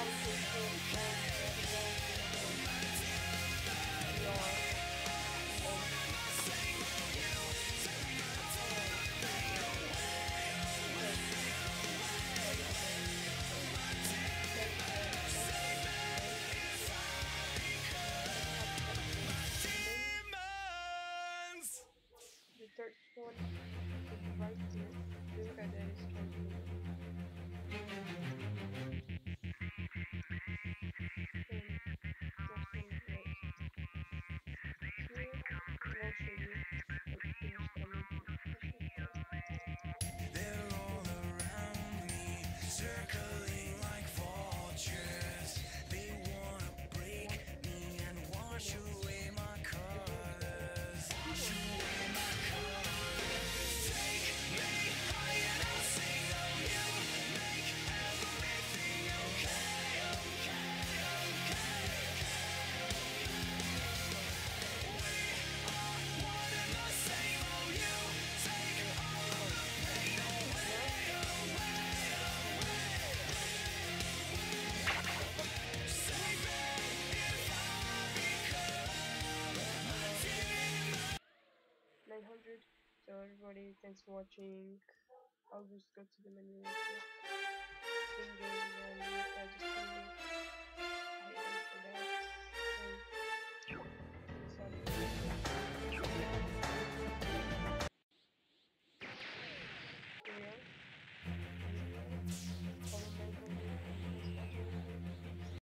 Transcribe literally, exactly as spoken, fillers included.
The third one is right here. This guy that is trying to um, this one right here. And I'll show you what things coming to. They're all around me, circling like vultures. They wanna break me and wash away my colors. Wash away my colors. Take me higher and I'll sing of you. Make everything okay, okay, okay. We are one and the same. Oh, you take all of the pain away, away, away. Save me if I become a demon. nine hundred. So everybody, thanks for watching. I'll just go to the menu right here. Steam games and I just